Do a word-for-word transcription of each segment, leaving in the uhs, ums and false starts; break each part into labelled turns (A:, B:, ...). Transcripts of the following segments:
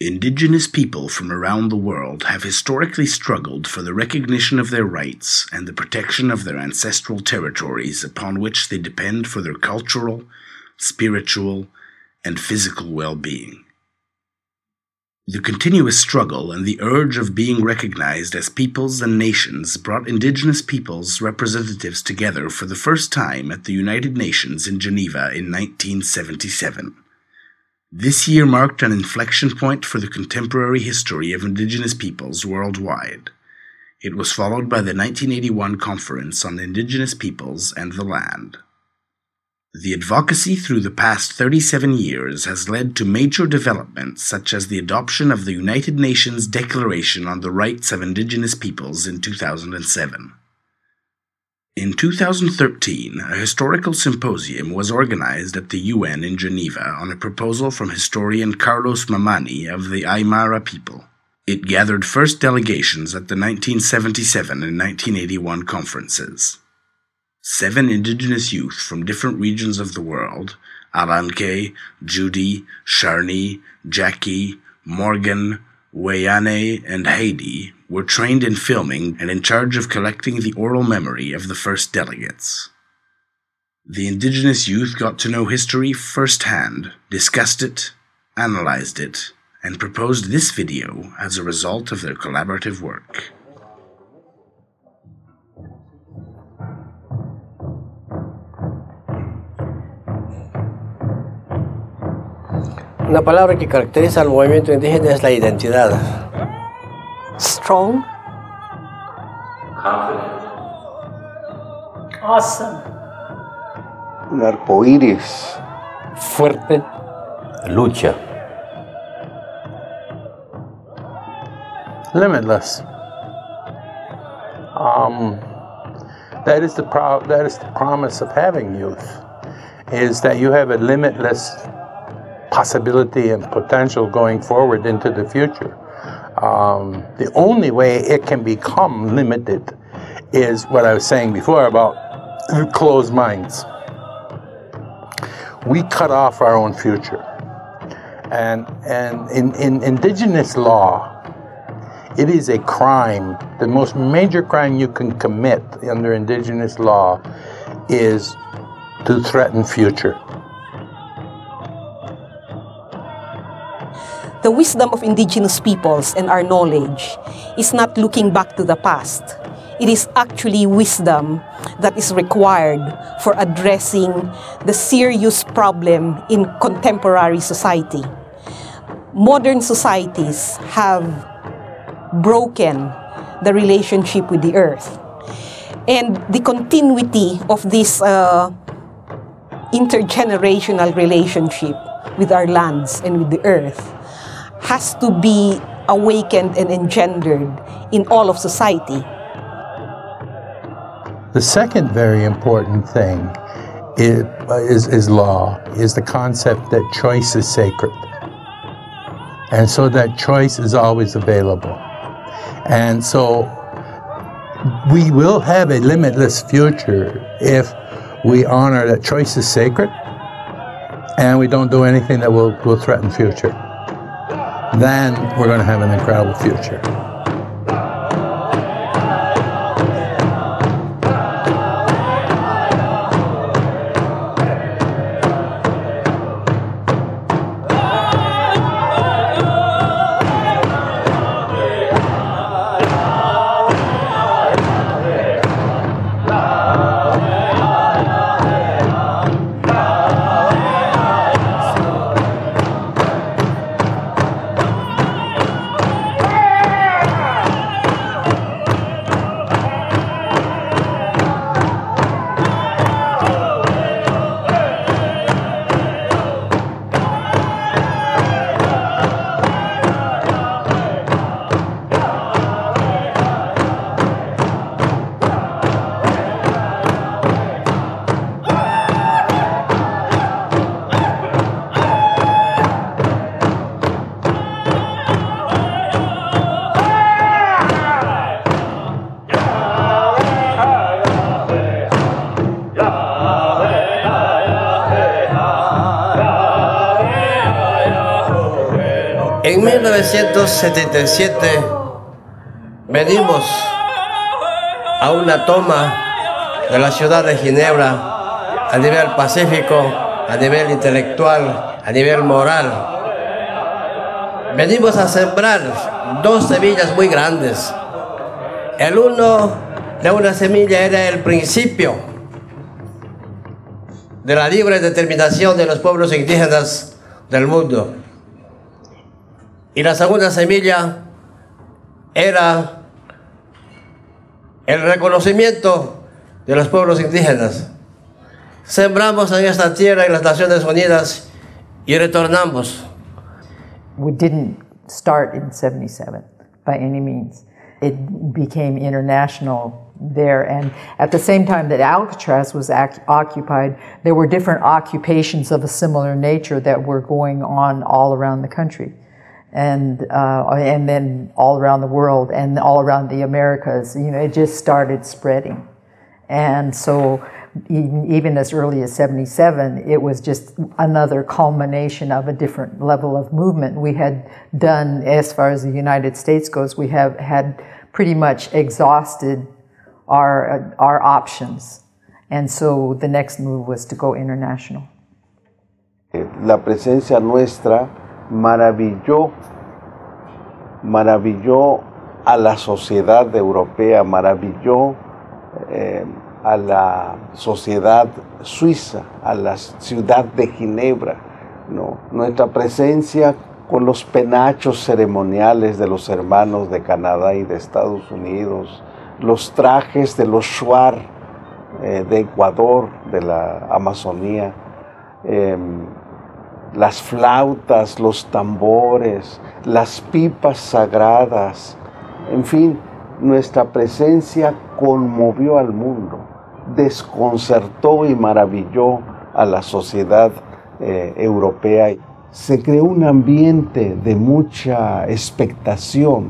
A: Indigenous people from around the world have historically struggled for the recognition of their rights and the protection of their ancestral territories upon which they depend for their cultural, spiritual, and physical well-being. The continuous struggle and the urge of being recognized as peoples and nations brought Indigenous peoples' representatives together for the first time at the United Nations in Geneva in nineteen seventy-seven. This year marked an inflection point for the contemporary history of Indigenous peoples worldwide. It was followed by the nineteen eighty-one Conference on Indigenous Peoples and the Land. The advocacy through the past thirty-seven years has led to major developments such as the adoption of the United Nations Declaration on the Rights of Indigenous Peoples in two thousand seven. In two thousand thirteen, a historical symposium was organized at the U N in Geneva on a proposal from historian Carlos Mamani of the Aymara people. It gathered first delegations at the nineteen seventy-seven and nineteen eighty-one conferences. Seven indigenous youth from different regions of the world, Aranke, Judy, Sharni, Jackie, Morgan, Weyane, and Heidi, were trained in filming and in charge of collecting the oral memory of the first delegates. The indigenous youth got to know history firsthand, discussed it, analyzed it, and proposed this video as a result of their collaborative work.
B: Una palabra que caracteriza al movimiento indígena es la identidad.
C: Strong.
D: Confident.
C: Awesome.
E: Un arcoíris.
F: Fuerte. Lucha.
G: Limitless. Um, that is the pro that is the promise of having youth, is that you have a limitless possibility and potential going forward into the future. Um, the only way it can become limited is what I was saying before about closed minds. We cut off our own future. And, and in, in indigenous law, it is a crime. The most major crime you can commit under indigenous law is to threaten future.
C: The wisdom of indigenous peoples and our knowledge is not looking back to the past. It is actually wisdom that is required for addressing the serious problem in contemporary society. Modern societies have broken the relationship with the earth. And the continuity of this uh, intergenerational relationship with our lands and with the earth has to be awakened and engendered in all of society.
G: The second very important thing is, is, is law, is the concept that choice is sacred. And so that choice is always available. And so we will have a limitless future if we honor that choice is sacred and we don't do anything that will, will threaten future. Then we're going to have an incredible future.
B: En mil novecientos setenta y siete venimos a una toma de la ciudad de Ginebra a nivel pacífico, a nivel intelectual, a nivel moral. Venimos a sembrar dos semillas muy grandes. El uno de una semilla era el principio de la libre determinación de los pueblos indígenas del mundo. Y la segunda semilla era el reconocimiento de los pueblos indígenas. Sembramos en esta tierra en las Naciones Unidas y retornamos.
D: We didn't start in seventy-seven by any means. It became international there, and at the same time that Alcatraz was occupied, there were different occupations of a similar nature that were going on all around the country, and uh, and then all around the world, and all around the Americas. You know, it just started spreading, and so even, even as early as seventy-seven, it was just another culmination of a different level of movement. We had done, as far as the United States goes, we have had pretty much exhausted our, our options. And so the next move was to go international.
E: La presencia nuestra maravilló, maravilló a la sociedad europea, maravilló eh, a la sociedad suiza, a la ciudad de Ginebra, ¿no? Nuestra presencia con los penachos ceremoniales de los hermanos de Canadá y de Estados Unidos, los trajes de los shuar eh, de Ecuador, de la Amazonía, eh, las flautas, los tambores, las pipas sagradas, en fin, nuestra presencia conmovió al mundo, desconcertó y maravilló a la sociedad eh, europea. Se creó un ambiente de mucha expectación.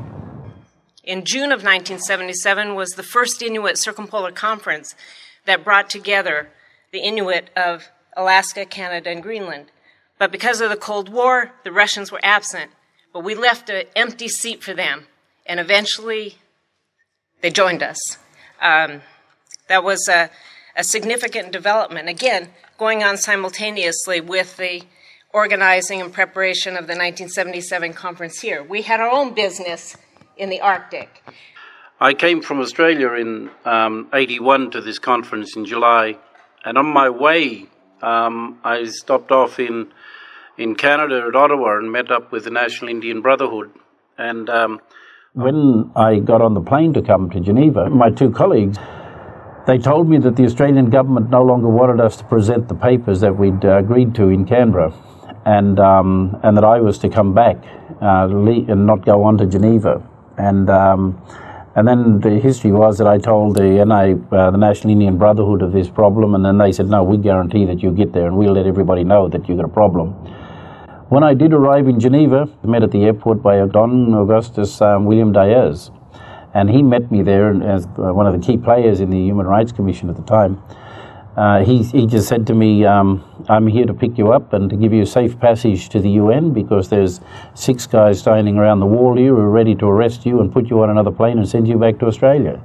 H: In June of nineteen seventy-seven was the first Inuit Circumpolar Conference that brought together the Inuit of Alaska, Canada, and Greenland. But because of the Cold War, the Russians were absent. But we left an empty seat for them, and eventually they joined us. Um, that was a, a significant development, again, going on simultaneously with the organizing and preparation of the nineteen seventy-seven conference here. We had our own business in the Arctic.
I: I came from Australia in um, eighty-one to this conference in July, and on my way um, I stopped off in in Canada at Ottawa and met up with the National Indian Brotherhood. And um, when I got on the plane to come to Geneva, my two colleagues, they told me that the Australian government no longer wanted us to present the papers that we'd uh, agreed to in Canberra, and um, and that I was to come back uh, and not go on to Geneva. And um, and then the history was that I told the N I, uh, the National Indian Brotherhood, of this problem, and then they said, no, we guarantee that you get there and we'll let everybody know that you've got a problem. When I did arrive in Geneva, I met at the airport by Don Augustus um, William Diaz, and he met me there as one of the key players in the Human Rights Commission at the time. Uh, he, he just said to me, um, I'm here to pick you up and to give you a safe passage to the U N, because there's six guys standing around the wall here who are ready to arrest you and put you on another plane and send you back to Australia.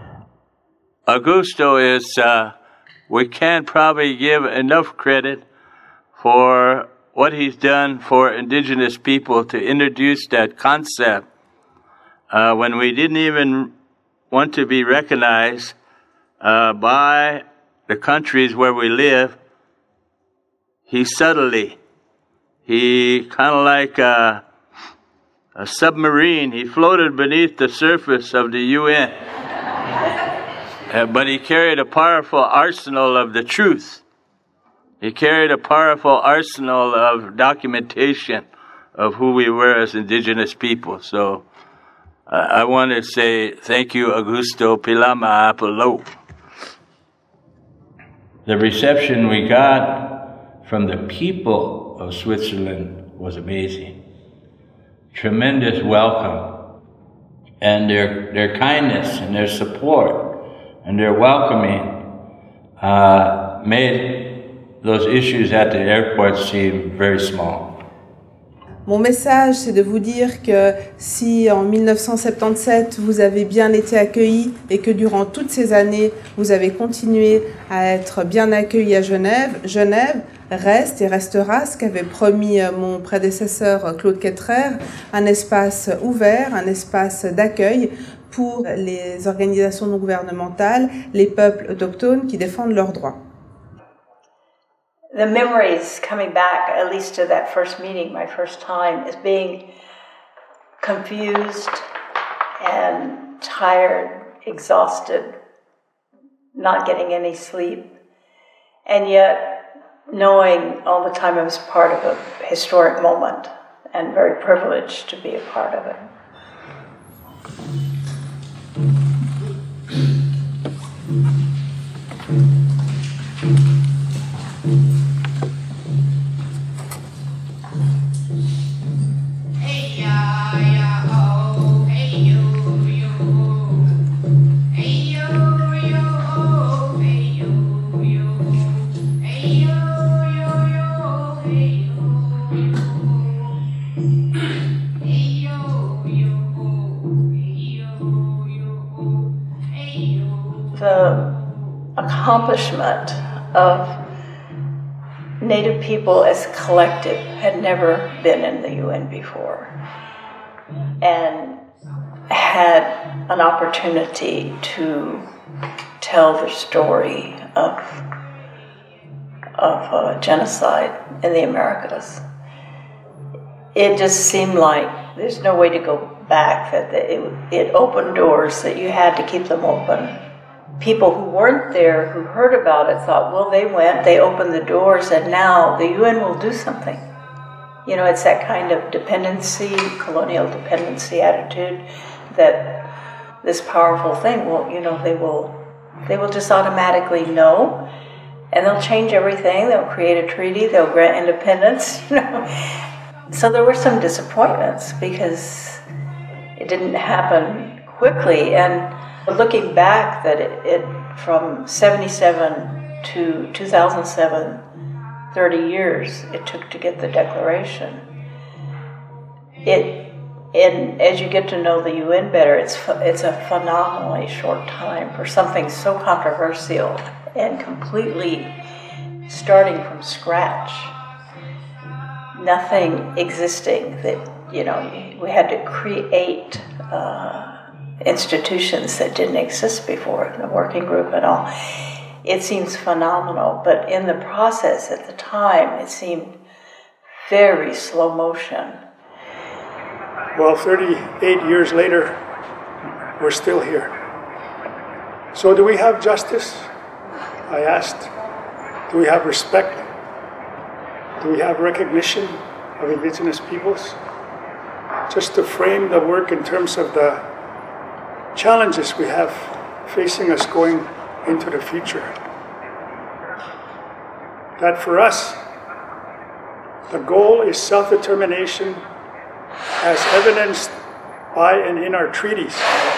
J: Augusto is, uh, we can't probably give enough credit for what he's done for Indigenous people to introduce that concept uh, when we didn't even want to be recognized uh, by the countries where we live. He subtly, he kind of like a, a submarine, he floated beneath the surface of the U N. uh, but he carried a powerful arsenal of the truth. He carried a powerful arsenal of documentation of who we were as Indigenous people. So uh, I want to say thank you, Augusto Pilama Apollo.
F: The reception we got from the people of Switzerland was amazing. Tremendous welcome. And their, their kindness and their support and their welcoming uh, made those issues at the airport seem very small.
K: Mon message, c'est de vous dire que si en mille neuf cent soixante-dix-sept, vous avez bien été accueillis et que durant toutes ces années, vous avez continué à être bien accueillis à Genève, Genève reste et restera, ce qu'avait promis mon prédécesseur Claude Ketterer, un espace ouvert, un espace d'accueil pour les organisations non gouvernementales, les peuples autochtones qui défendent leurs droits.
L: The memories coming back, at least to that first meeting, my first time, is being confused and tired, exhausted, not getting any sleep, and yet knowing all the time I was part of a historic moment and very privileged to be a part of it. The accomplishment of Native people as a collective had never been in the U N before, and had an opportunity to tell the story of, of uh, genocide in the Americas. It just seemed like there's no way to go back, that it, it opened doors that you had to keep them open. People who weren't there, who heard about it, thought, well, they went, they opened the doors, and now the U N will do something. You know, it's that kind of dependency, colonial dependency attitude, that this powerful thing, well, you know, they will, they will just automatically know, and they'll change everything, they'll create a treaty, they'll grant independence, you know. So there were some disappointments because it didn't happen quickly, and looking back, that it, it from seventy-seven to two thousand seven, thirty years it took to get the declaration. It, and as you get to know the U N better, it's it's a phenomenally short time for something so controversial and completely starting from scratch. Nothing existing that, you know, we had to create uh, institutions that didn't exist before, the working group and all. It seems phenomenal, but in the process at the time, it seemed very slow motion.
M: Well, thirty-eight years later, we're still here. So do we have justice? I asked. Do we have respect? Do we have recognition of Indigenous peoples? Just to frame the work in terms of the challenges we have facing us going into the future. That for us, the goal is self-determination as evidenced by and in our treaties.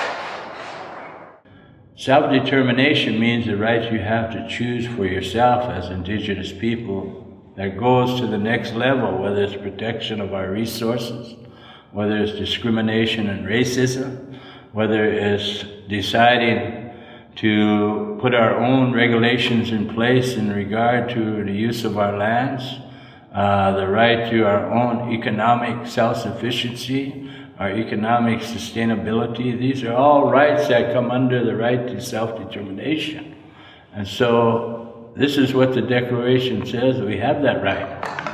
F: Self-determination means the right you have to choose for yourself as Indigenous people. That goes to the next level, whether it's protection of our resources, whether it's discrimination and racism, whether it's deciding to put our own regulations in place in regard to the use of our lands, uh, the right to our own economic self-sufficiency, our economic sustainability. These are all rights that come under the right to self-determination. And so this is what the Declaration says, that we have that right.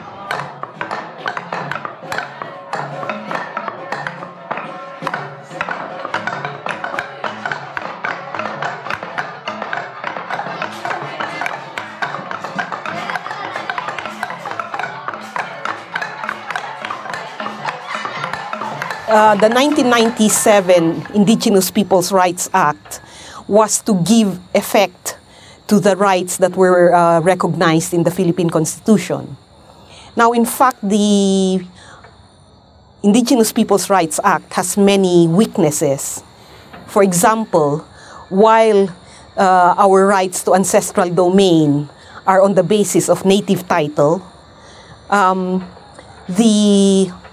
C: Uh, the nineteen ninety-seven Indigenous Peoples' Rights Act was to give effect to the rights that were uh, recognized in the Philippine Constitution. Now, in fact, the Indigenous Peoples' Rights Act has many weaknesses. For example, while uh, our rights to ancestral domain are on the basis of native title, um, the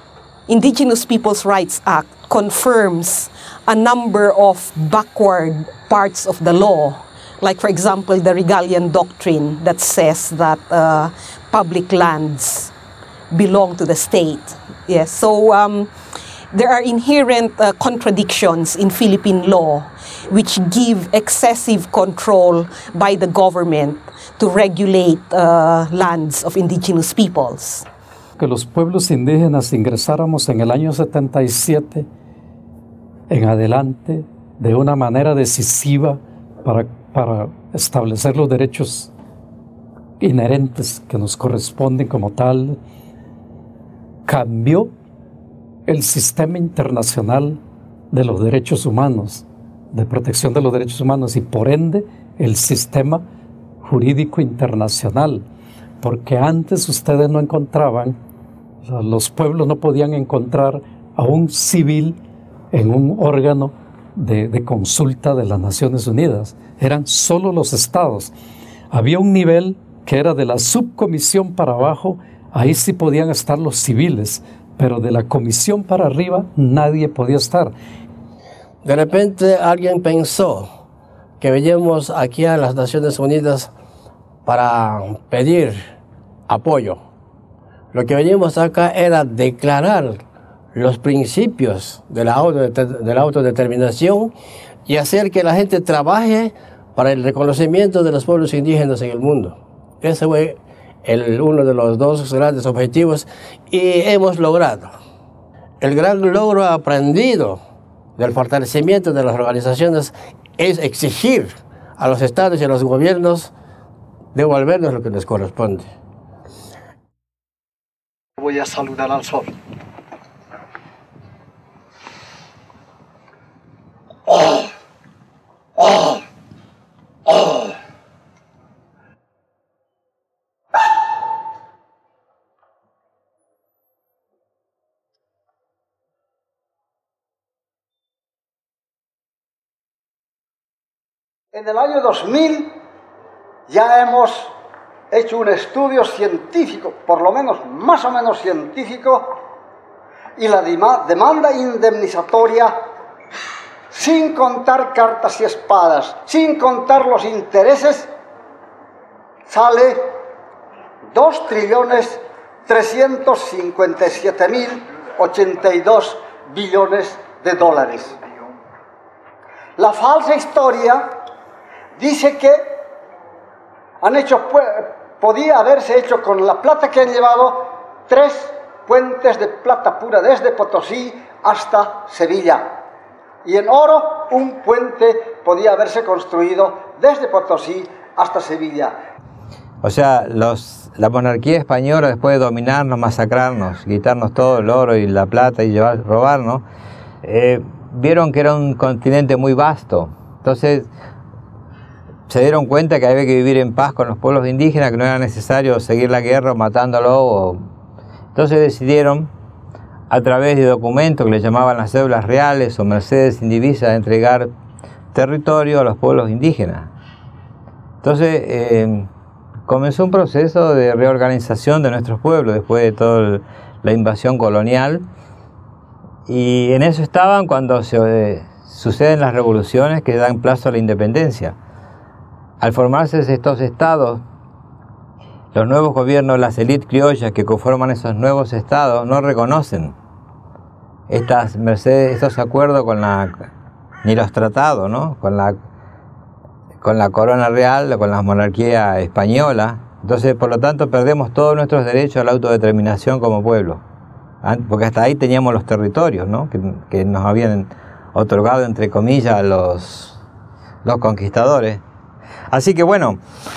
C: Indigenous Peoples' Rights Act confirms a number of backward parts of the law, like, for example, the Regalian Doctrine that says that uh, public lands belong to the state. Yes, so um, there are inherent uh, contradictions in Philippine law which give excessive control by the government to regulate uh, lands of indigenous peoples.
N: Que los pueblos indígenas ingresáramos en el año setenta y siete en adelante de una manera decisiva para, para establecer los derechos inherentes que nos corresponden como tal, cambió el sistema internacional de los derechos humanos, de protección de los derechos humanos y por ende el sistema jurídico internacional, porque antes ustedes no encontraban, o sea, los pueblos no podían encontrar a un civil en un órgano de, de consulta de las Naciones Unidas, eran solo los estados. Había un nivel que era de la subcomisión para abajo, ahí sí podían estar los civiles, pero de la comisión para arriba nadie podía estar.
B: De repente alguien pensó que veníamos aquí a las Naciones Unidas para pedir apoyo. Lo que veníamos acá era declarar los principios de la, de la autodeterminación y hacer que la gente trabaje para el reconocimiento de los pueblos indígenas en el mundo. Ese fue el, uno de los dos grandes objetivos y hemos logrado. El gran logro aprendido del fortalecimiento de las organizaciones es exigir a los estados y a los gobiernos devolvernos lo que les corresponde.
O: Voy a saludar al sol. Oh, oh, oh. En el año dos mil ya hemos hecho un estudio científico, por lo menos más o menos científico, y la demanda indemnizatoria, sin contar cartas y espadas, sin contar los intereses, sale dos trillones trescientos cincuenta y siete mil ochenta y dos billones de dólares. La falsa historia dice que han hecho, podía haberse hecho con la plata que han llevado tres puentes de plata pura desde Potosí hasta Sevilla. Y en oro un puente podía haberse construido desde Potosí hasta Sevilla.
P: O sea, los, la monarquía española, después de dominarnos, masacrarnos, quitarnos todo el oro y la plata y llevar, robarnos, eh, vieron que era un continente muy vasto. Entonces se dieron cuenta que había que vivir en paz con los pueblos indígenas, que no era necesario seguir la guerra matándolo. O... Entonces decidieron, a través de documentos que le llamaban las cédulas reales o mercedes indivisas, entregar territorio a los pueblos indígenas. Entonces eh, comenzó un proceso de reorganización de nuestros pueblos después de toda la invasión colonial, y en eso estaban cuando se, eh, suceden las revoluciones que dan plazo a la independencia. Al formarse estos estados, los nuevos gobiernos, las élites criollas que conforman esos nuevos estados, no reconocen estas mercedes, estos acuerdos con la, ni los tratados, ¿no? con, la, con la corona real, con la monarquía española. Entonces, por lo tanto, perdemos todos nuestros derechos a la autodeterminación como pueblo, porque hasta ahí teníamos los territorios, ¿no? que, que nos habían otorgado, entre comillas, los, los conquistadores. Así que bueno,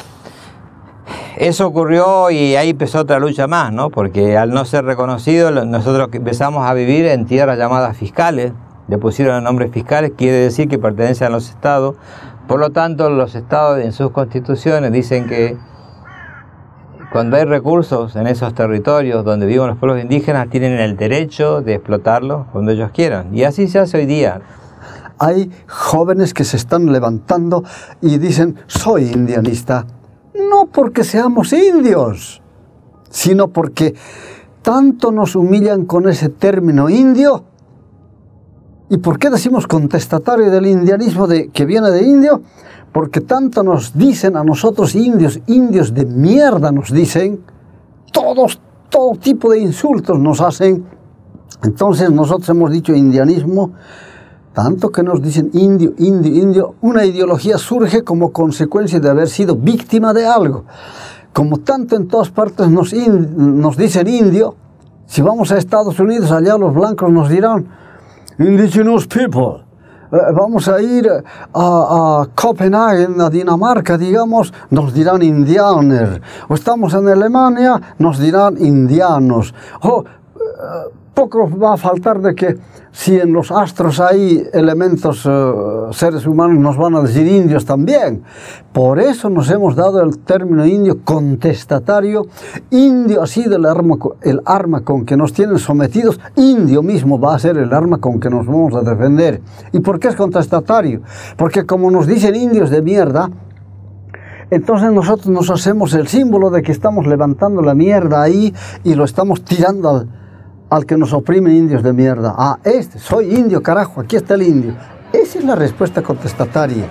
P: eso ocurrió y ahí empezó otra lucha más, ¿no? Porque al no ser reconocido, nosotros empezamos a vivir en tierras llamadas fiscales, le pusieron el nombre fiscales, quiere decir que pertenecen a los estados. Por lo tanto, los estados en sus constituciones dicen que cuando hay recursos en esos territorios donde viven los pueblos indígenas, tienen el derecho de explotarlos cuando ellos quieran. Y así se hace hoy día.
O: Hay jóvenes que se están levantando y dicen, soy indianista. No porque seamos indios, sino porque
Q: tanto nos humillan con ese término indio. ¿Y por qué decimos contestatario del indianismo de, que viene de indio? Porque tanto nos dicen a nosotros indios, indios de mierda nos dicen, todos, todo tipo de insultos nos hacen. Entonces nosotros hemos dicho indianismo, tanto que nos dicen indio, indio, indio. Una ideología surge como consecuencia de haber sido víctima de algo. Como tanto en todas partes nos, in, nos dicen indio, si vamos a Estados Unidos, allá los blancos nos dirán indigenous people. Eh, vamos a ir a, a Copenhague, a Dinamarca, digamos, nos dirán indianer. O estamos en Alemania, nos dirán indianos. O, eh, poco va a faltar de que si en los astros hay elementos, uh, seres humanos, nos van a decir indios también. Por eso nos hemos dado el término indio contestatario. Indio ha sido el arma, el arma con que nos tienen sometidos. Indio mismo va a ser el arma con que nos vamos a defender. ¿Y por qué es contestatario? Porque como nos dicen indios de mierda, entonces nosotros nos hacemos el símbolo de que estamos levantando la mierda ahí y lo estamos tirando al al que nos oprime, indios de mierda. Ah, este, soy indio, carajo, aquí está el indio. Esa es la respuesta contestataria.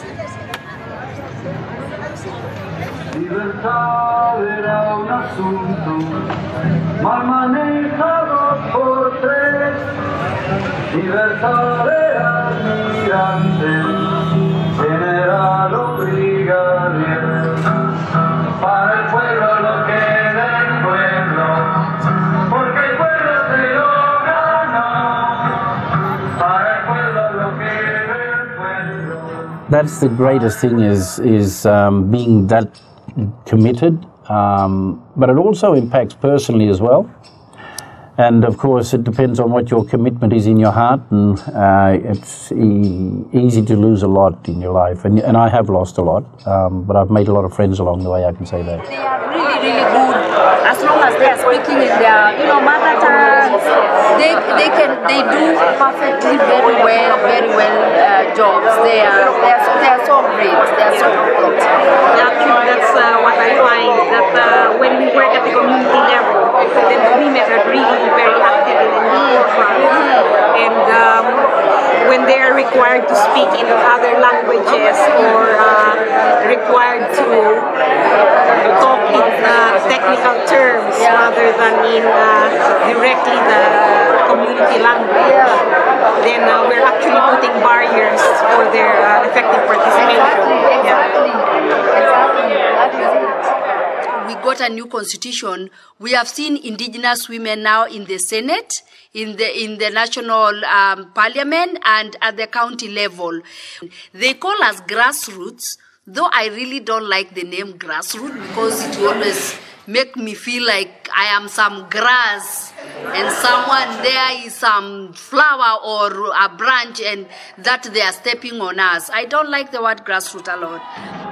R: Libertad era un asunto mal manejado por tres. Libertad era almirante, general o brigadier. Para el pueblo lo que del pueblo, porque el pueblo
S: that's the greatest thing is is um, being that committed, um, but it also impacts personally as well. And of course, it depends on what your commitment is in your heart, and uh, it's e easy to lose a lot in your life. And, and I have lost a lot, um, but I've made a lot of friends along the way, I can say that.
T: They are really, really good. As long as they are speaking in their, you know, mother tongue, they they can they do perfectly very well, very well uh, jobs. They are they are so, they are so great. They are so good.
H: Actually, that's uh, what I find that uh, when we work at the community level, then the women are really very active in the forefront, and um, when they are required to speak in other languages or uh, required to talk in uh, technical terms rather than in uh, directly the community language, then uh, we're actually putting barriers for their uh, effective participation.
T: We got a new constitution. We have seen indigenous women now in the Senate, in the in the national um, parliament, and at the county level. They call us grassroots, though I really don't like the name grassroots because it always make me feel like I am some grass and someone there is some flower or a branch and that they are stepping on us. I don't like the word grassroots a lot.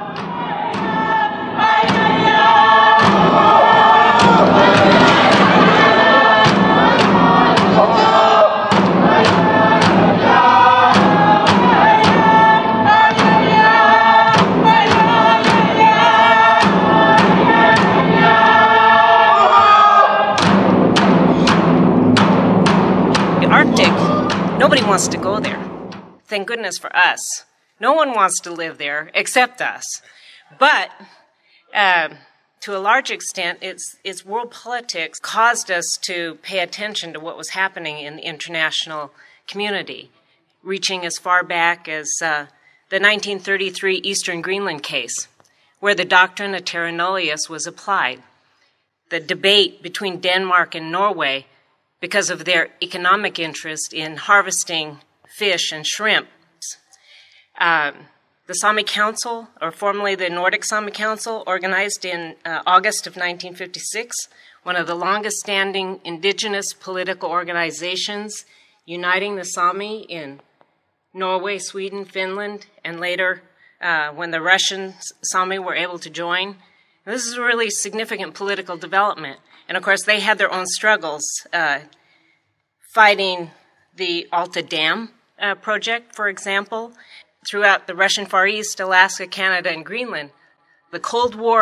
H: Nobody wants to go there. Thank goodness for us. No one wants to live there except us. But uh, to a large extent, it's, it's world politics caused us to pay attention to what was happening in the international community, reaching as far back as uh, the nineteen thirty-three Eastern Greenland case, where the doctrine of terra nullius was applied. The debate between Denmark and Norway because of their economic interest in harvesting fish and shrimp. Um, the Sami Council, or formerly the Nordic Sami Council, organized in uh, August of nineteen fifty-six, one of the longest-standing indigenous political organizations uniting the Sami in Norway, Sweden, Finland, and later uh, when the Russian Sami were able to join. This is a really significant political development. And of course, they had their own struggles uh, fighting the Alta Dam uh, project, for example, throughout the Russian Far East, Alaska, Canada, and Greenland. The Cold War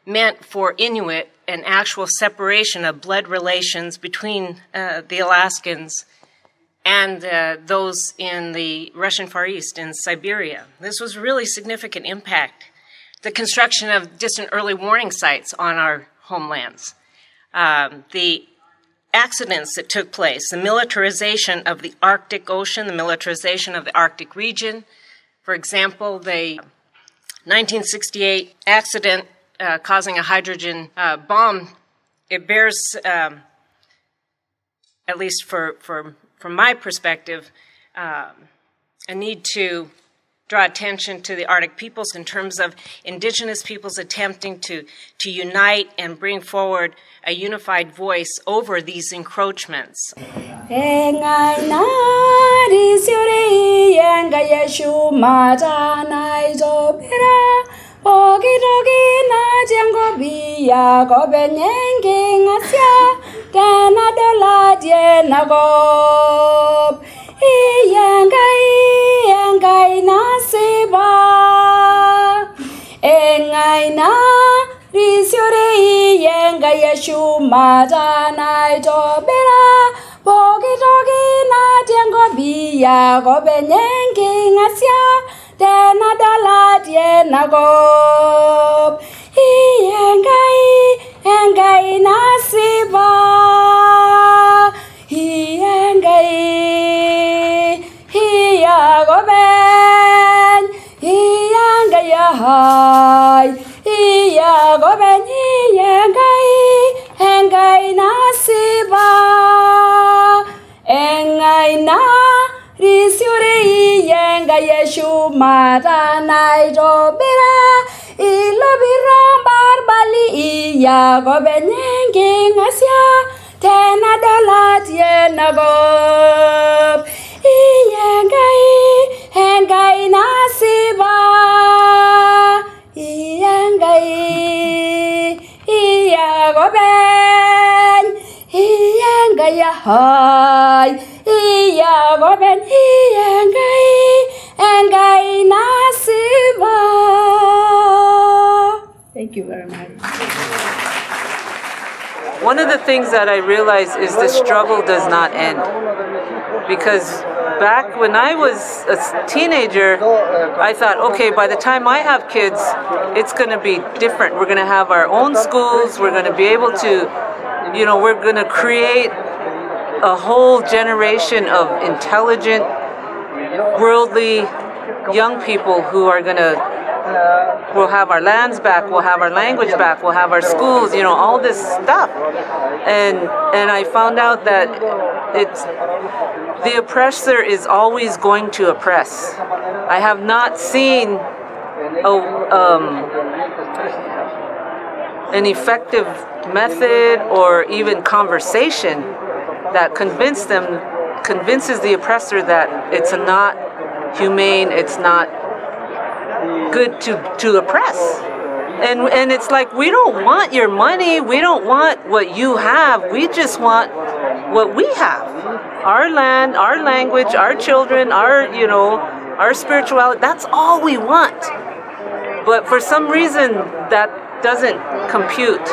H: meant for Inuit an actual separation of blood relations between uh, the Alaskans and uh, those in the Russian Far East, in Siberia. This was really significant impact. The construction of distant early warning sites on our homelands, um, the accidents that took place, the militarization of the Arctic Ocean, the militarization of the Arctic region. For example, the nineteen sixty-eight accident uh, causing a hydrogen uh, bomb, it bears, um, at least for, for from my perspective, um, a need to draw attention to the Arctic peoples in terms of indigenous peoples attempting to, to unite and bring forward a unified voice over these encroachments.
U: Engaina risiore yenga yeshu mata na itobera bogi dogi na jengo biya go benyengi ngasia tena dala tiena go yengai yengai nasiba yengai hiya go ben yengai hai iya go ben yengai yengai nasiba engai na risiore yengai yeshu mata nai dobira ilo bira barbali iya go ben yengai ngasia tena dala tiena go yengai yengai nasiba yengai iya go ben yengai hai iya go ben yengai yengai nasiba.
K: Thank you very much.
V: One of the things that I realize is the struggle does not end. Because back when I was a teenager, I thought, okay, by the time I have kids, it's going to be different. We're going to have our own schools. We're going to be able to, you know, we're going to create a whole generation of intelligent, worldly young people who are going to, we'll have our lands back, we'll have our language back, we'll have our schools, you know, all this stuff. And and I found out that it's, the oppressor is always going to oppress. I have not seen a, um, an effective method or even conversation that convince them, convinces the oppressor that it's not humane, it's not good to, to oppress. And and it's like, we don't want your money, we don't want what you have, we just want what we have. Our land, our language, our children, our, you know, our spirituality, that's all we want. But for some reason, that doesn't compute.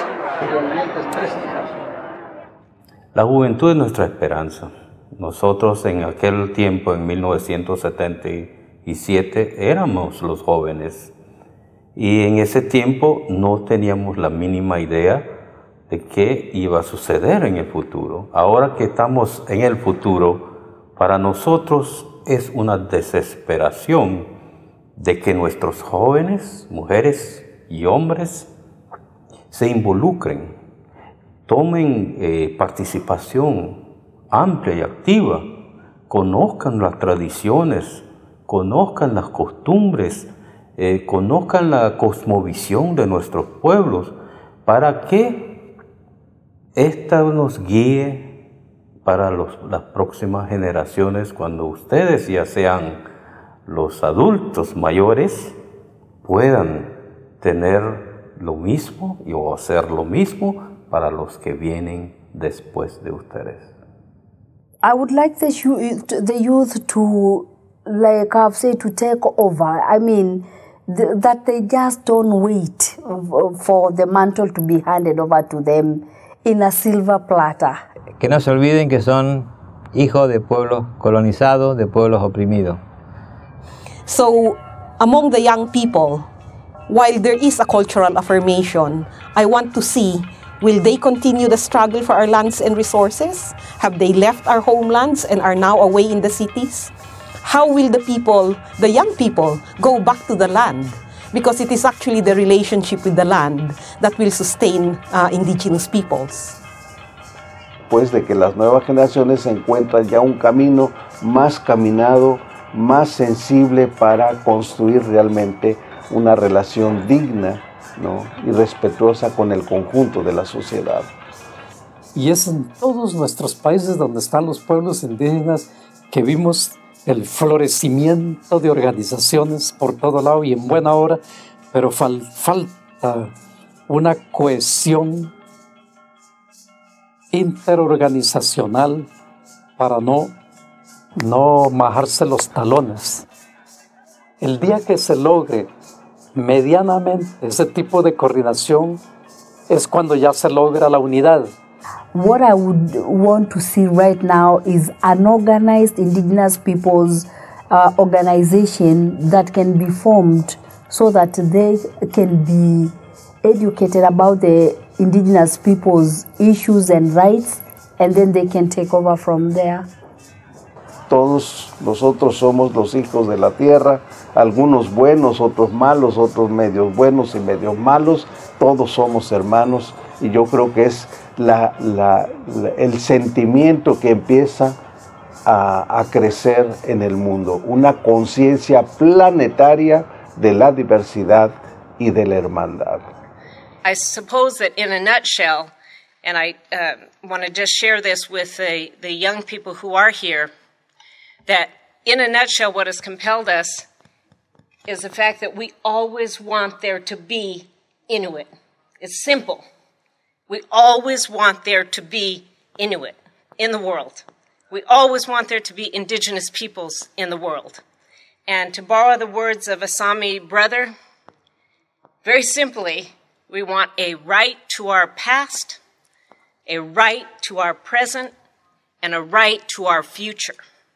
W: La juventud es nuestra esperanza. Nosotros en aquel tiempo, en mil novecientos setenta y siete, éramos los jóvenes. Y en ese tiempo no teníamos la mínima idea de qué iba a suceder en el futuro. Ahora que estamos en el futuro, para nosotros es una desesperación de que nuestros jóvenes, mujeres y hombres se involucren, tomen eh, participación amplia y activa, conozcan las tradiciones, conozcan las costumbres, eh, conozcan la cosmovisión de nuestros pueblos, para que esta nos guíe para los, las próximas generaciones, cuando ustedes ya sean los adultos mayores, puedan tener lo mismo y o hacer lo mismo para los que vienen después de ustedes.
U: I would like the youth, the youth to, like I've said, to take over. I mean, th that they just don't wait for the mantle to be handed over to them in a silver platter.
P: Que no se olviden que son hijos de pueblos colonizados, de pueblos oprimidos.
C: So, among the young people, while there is a cultural affirmation, I want to see, will they continue the struggle for our lands and resources? Have they left our homelands and are now away in the cities? How will the people, the young people, go back to the land? Because it is actually the relationship with the land that will sustain uh, indigenous peoples.
E: Pues de que las nuevas generaciones encuentran ya un camino más caminado, más sensible para construir realmente una relación digna, ¿no?, y respetuosa con el conjunto de la sociedad.
N: Y es en todos nuestros países donde están los pueblos indígenas que vimos el florecimiento de organizaciones por todo lado y en buena hora, pero fal falta una cohesión interorganizacional para no, no majarse los talones. El día que se logre medianamente ese tipo de coordinación es cuando ya se logra la unidad.
U: What I would want to see right now is an organized indigenous peoples uh, organization that can be formed so that they can be educated about the indigenous peoples' issues and rights, and then they can take over from there.
E: Todos nosotros somos los hijos de la tierra, algunos buenos, otros malos, otros medios buenos y medios malos, todos somos hermanos, y yo creo que es la, la, la, el sentimiento que empieza a, a crecer en el mundo, una conciencia planetaria de la diversidad y de la hermandad.
H: I suppose that in a nutshell, and I uh, want to just share this with the, the young people who are here, that in a nutshell what has compelled us is the fact that we always want there to be Inuit. It's simple. We always want there to be Inuit in the world. We always want there to be indigenous peoples in the world. And to borrow the words of a Sami brother, very simply, we want a right to our past, a right to our present, and a right to our future.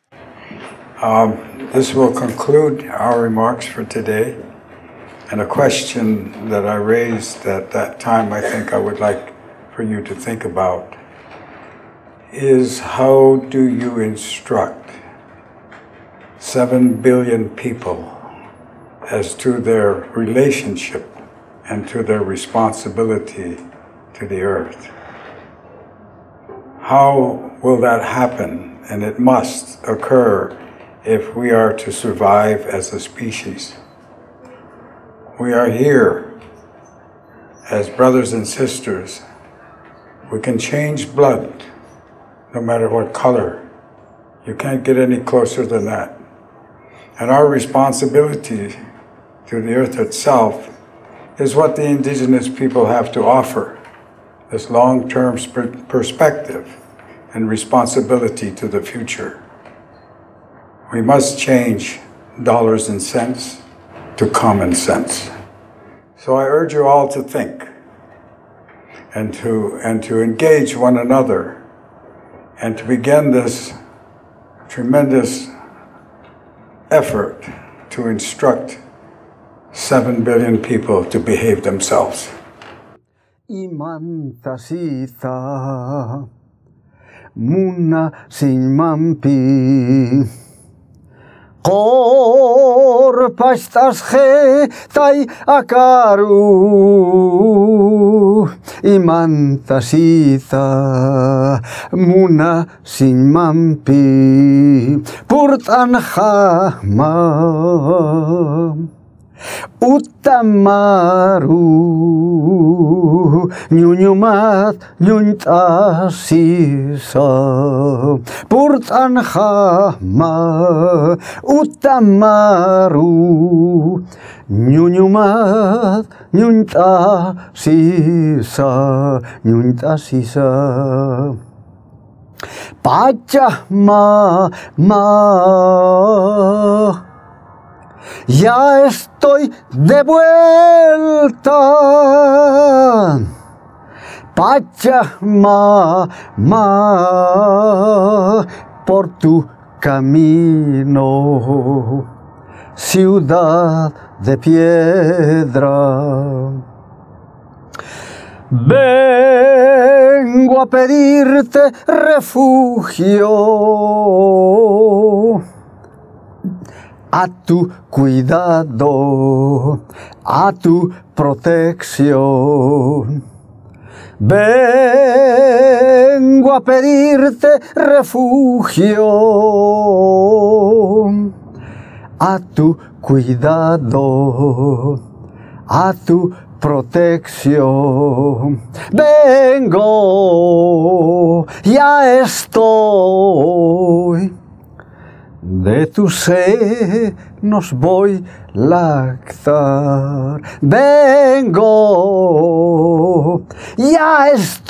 A: Um, this will conclude our remarks for today. And a question that I raised at that time, I think I would like for you to think about, is how do you instruct seven billion people as to their relationship and to their responsibility to the earth? How will that happen? And it must occur if we are to survive as a species. We are here as brothers and sisters. We can change blood, no matter what color. You can't get any closer than that. And our responsibility to the earth itself is what the indigenous people have to offer, this long-term perspective and responsibility to the future. We must change dollars and cents to common sense. So I urge you all to think and to, and to engage one another and to begin this tremendous effort to instruct seven billion people to behave themselves.
Q: Imanta sita muna sinmampi Kor pastas he tai akaru Imanta sita muna sinmampi Purtan hama Utamaru nyunyumat nyuntasisa Purtan hama Utamaru nyunyumat nyuntasisa nyuntasisa Pacah ma ma ya estoy de vuelta. Pachamama, por tu camino, ciudad de piedra. Vengo a pedirte refugio, a tu cuidado, a tu protección. Vengo a pedirte refugio, a tu cuidado, a tu protección. Vengo, ya estoy, de tu senos voy lactar. Vengo, ya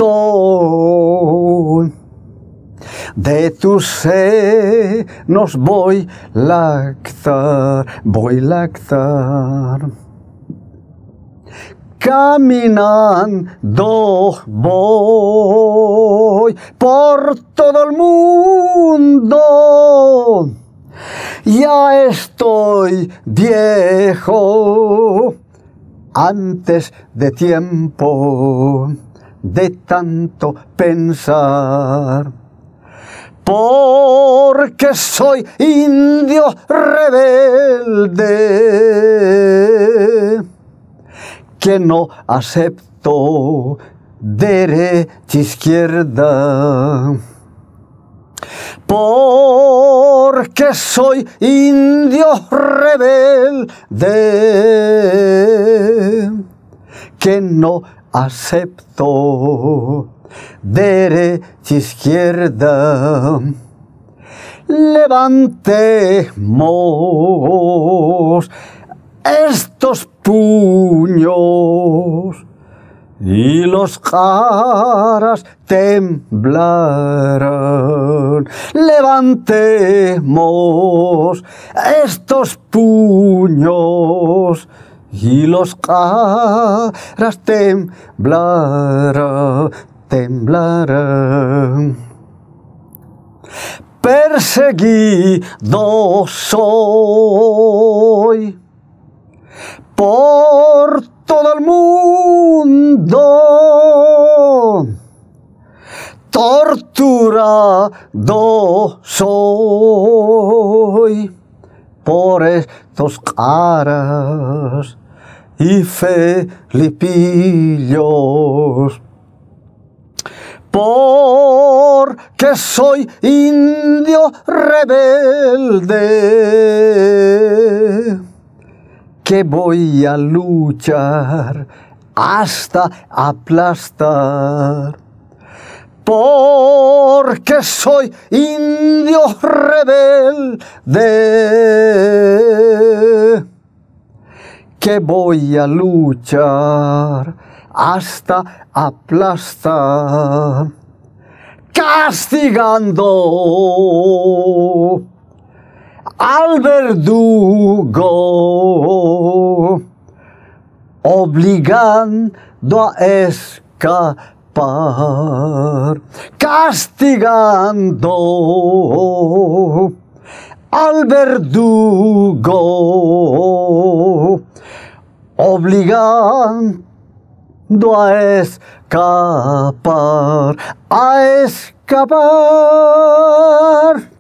Q: estoy, de tu senos voy lactar, voy lactar. Caminando voy por todo el mundo, ya estoy viejo antes de tiempo de tanto pensar, porque soy indio rebelde que no acepto derecha izquierda, porque soy indio rebelde que no acepto derecha izquierda. Levantemos estos puños y los caras temblarán. Levantemos estos puños y los caras temblarán, temblarán. Perseguido soy por todo el mundo, torturado soy por estos caras y felipillos, porque soy indio rebelde que voy a luchar hasta aplastar, porque soy indio rebelde que voy a luchar hasta aplastar, castigando al verdugo, obligando a escapar, castigando al verdugo, obligando a escapar, a escapar.